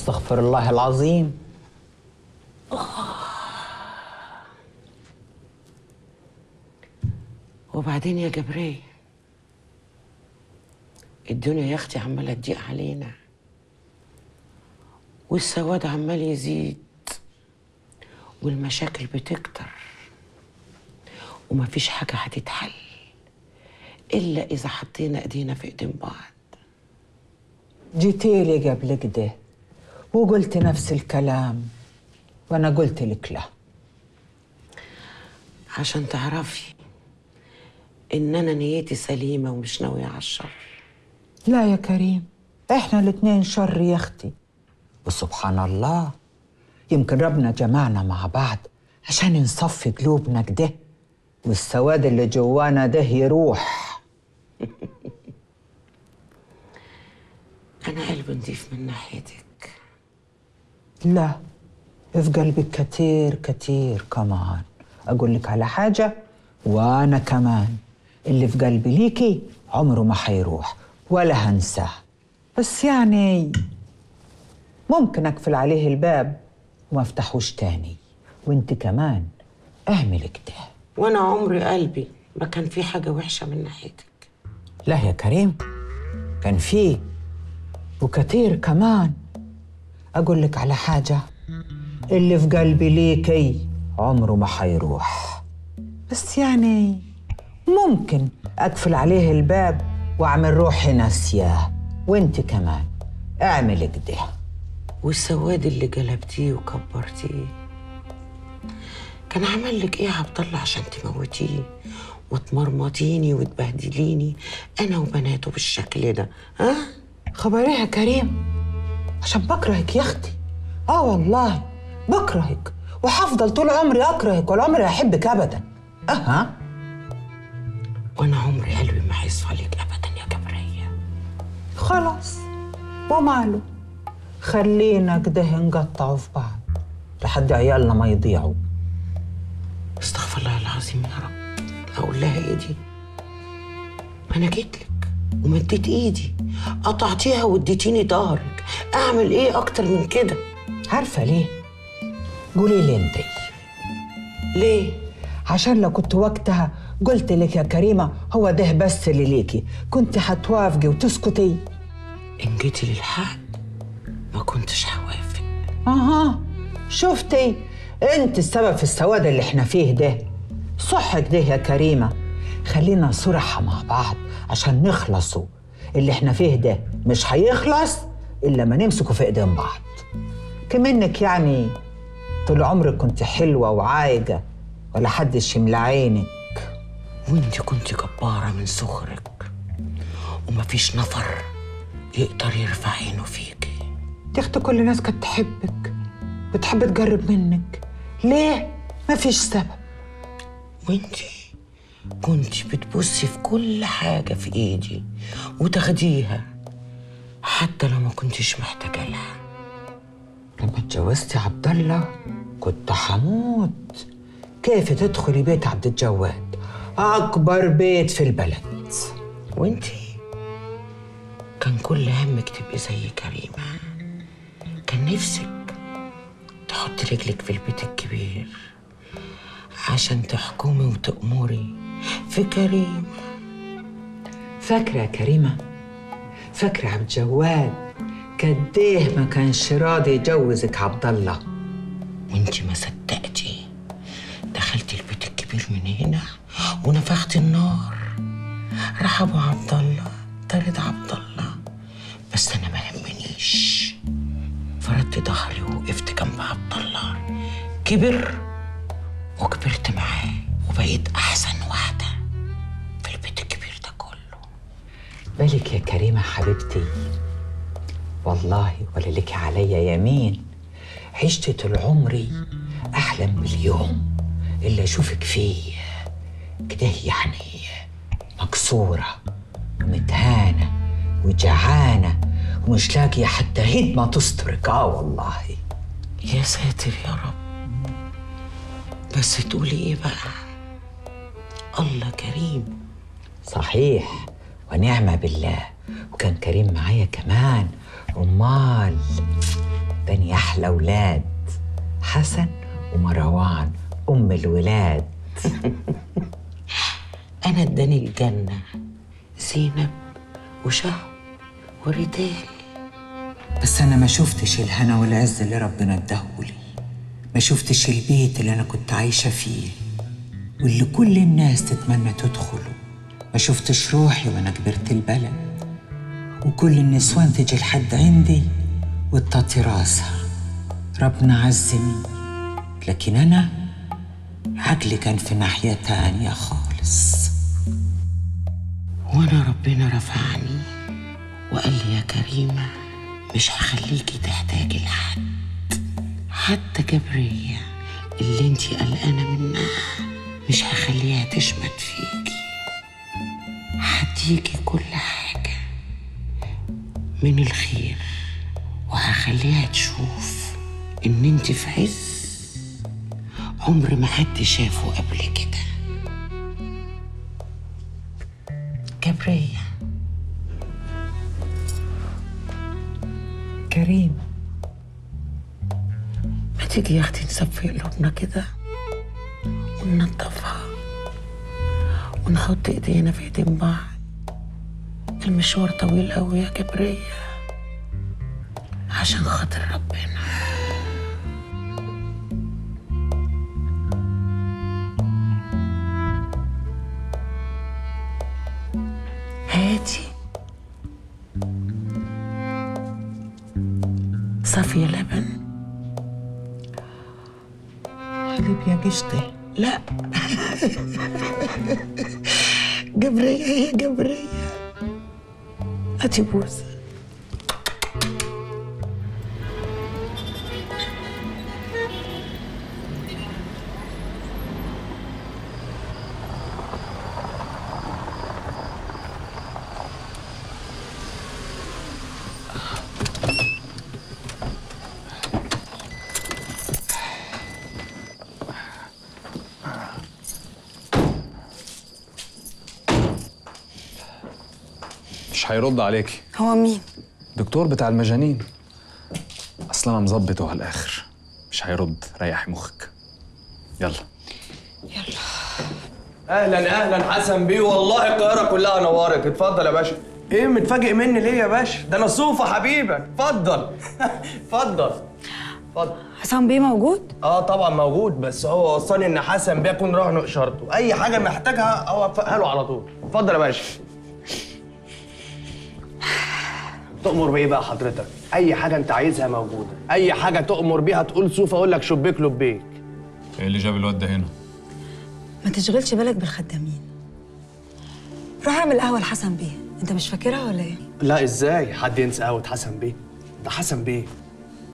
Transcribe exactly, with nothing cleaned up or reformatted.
استغفر الله العظيم. وبعدين يا جبرية، الدنيا يا اختي عماله تضيق علينا، والسواد عمال يزيد، والمشاكل بتكتر، ومفيش حاجه هتتحل الا اذا حطينا ايدينا في ايدين بعض. جيتيلي قبل كده وقلت نفس الكلام، وانا قلت لك لا، عشان تعرفي ان انا نيتي سليمه ومش ناويه على الشر. لا يا كريم، احنا الاتنين شر يا اختي، وسبحان الله يمكن ربنا جمعنا مع بعض عشان نصفي قلوبنا كده والسواد اللي جوانا ده يروح. انا قلبي نضيف من ناحيتك. لا، في قلبك كتير كتير كمان. اقول لك على حاجه، وانا كمان اللي في قلبي ليكي عمره ما حيروح ولا هنساه، بس يعني ممكن اقفل عليه الباب وما افتحوش تاني، وانت كمان اعملي كده. وانا عمري قلبي ما كان في حاجه وحشه من ناحيتك. لا يا كريم، كان فيه وكتير كمان. اقول لك على حاجه، اللي في قلبي ليكي عمره ما حيروح، بس يعني ممكن اقفل عليه الباب واعمل روحي ناسياه، وانت كمان اعملي كده. والسواد اللي قلبتيه وكبرتيه كان عمل لك ايه يا عبد الله عشان تموتيه وتمرمطيني وتبهدليني انا وبناته بالشكل ده؟ ها؟ خبر ايه يا كريم؟ عشان بكرهك يا اختي. اه والله بكرهك، وحفضل طول عمري اكرهك ولا عمري احبك ابدا. اها، وانا عمري قلبي ما هيصفى لك ابدا يا جبرية. خلاص وماله، خلينا كده نقطعوا في بعض لحد عيالنا ما يضيعوا. استغفر الله العظيم يا رب. اقول لها ايه دي؟ انا جيت لك ومديت ايدي، قطعتيها واديتيني ظهرك، اعمل ايه اكتر من كده؟ عارفه ليه؟ قولي لي انتي ليه؟ عشان لو كنت وقتها قلت لك يا كريمه هو ده بس اللي ليكي كنت هتوافقي وتسكتي. ان جيتي للحق ما كنتش هوافق. اها، شفتي؟ انت السبب في السواد اللي احنا فيه ده. صح كده يا كريمه، خلينا صراحه مع بعض عشان نخلصوا. اللي احنا فيه ده مش هيخلص الا ما نمسكوا في ايدين بعض. كمنك يعني طول عمرك كنت حلوه وعايقه ولا حدش يملى عينك، وانت كنت جباره من صغرك ومفيش نفر يقدر يرفع عينه فيكي. يا اختي كل الناس كانت تحبك، بتحب تقرب منك، ليه؟ مفيش سبب. وانتي كنتي بتبصي في كل حاجة في ايدي وتاخديها حتى لو ما كنتش محتاجة لها. لما اتجوزتي عبد الله كنت حموت كيف تدخلي بيت عبد الجواد، أكبر بيت في البلد، وانتي كان كل همك تبقي زي كريمة. كان نفسك تحطي رجلك في البيت الكبير عشان تحكمي وتأمري في كريمة. فاكرة يا كريمة؟ فاكرة عبد الجواد كديه ما كانش راضي يجوزك عبد الله، وانتي ما صدقتي دخلتي البيت الكبير من هنا ونفختي النار. راح ابو عبد الله طرد عبد الله، بس انا ما يهمنيش، فردت ظهري ووقفت جنب عبد الله. كبر وكبرت معاه وبقيت احسن واحده في البيت الكبير ده كله. بالك يا كريمة حبيبتي، والله ولا لك عليا يمين، عشت طول عمري احلم باليوم اللي اشوفك فيه كده يعني مكسوره ومتهانه وجعانه ومش لاقيه حتى هدمه تسترك. اه والله يا ساتر يا رب. بس تقولي ايه بقى؟ الله كريم. صحيح ونعمه بالله، وكان كريم معايا كمان. امال تاني أحلى ولاد حسن ومروان أم الولاد. أنا اداني الجنة زينب وشهر وريتال، بس أنا ما شفتش الهنا والعز اللي ربنا اداهولي، ما شفتش البيت اللي أنا كنت عايشة فيه واللي كل الناس تتمنى تدخله، ما شفتش روحي وأنا كبرت البلد وكل النسوان تجي لحد عندي وتطي راسها. ربنا عزني، لكن أنا عقلي كان في ناحية تانية خالص. وأنا ربنا رفعني وقال لي يا كريمة مش هخليكي تحتاجي لحد، حتى جبرية اللي انتي قلقانة منها مش هخليها تشمت فيكي، هديكي كل حاجة من الخير وهخليها تشوف ان انتي في عز عمر ما حد شافه قبل كده. جبرية، كريم، ما تيجي يا اختي نصفي قلوبنا كده وننضفها ونحط ايدينا في ايدين بعض. المشوار طويل قوي يا جبرية عشان خاطر ربنا. هاتي صافية لبن. حليب يا قشطة. لا جبرية هي جبرية. هاتي بوسة. مش هيرد عليكي. هو مين؟ دكتور بتاع المجانين. اصل انا مظبطه على الاخر، مش هيرد. ريحي مخك. يلا يلا. اهلا اهلا حسن بيه، والله القاهره كلها نورت. اتفضل يا باشا. ايه متفاجئ مني ليه يا باشا؟ ده انا صوفه حبيبك. اتفضل اتفضل اتفضل. حسن بيه موجود؟ اه طبعا موجود، بس هو وصاني ان حسن بيه يكون راهن اشارته، اي حاجه محتاجها اوفقها له على طول. اتفضل يا باشا. تؤمر بايه بقى حضرتك؟ اي حاجه انت عايزها موجوده، اي حاجه تؤمر بيها تقول صوفه اقول لك شبيك لبيك. ايه اللي جاب الواد ده هنا؟ ما تشغلش بالك بالخدامين. روح اعمل قهوه لحسن بيه، انت مش فاكرها ولا ايه؟ لا ازاي حد ينسى قهوه حسن بيه؟ ده حسن بيه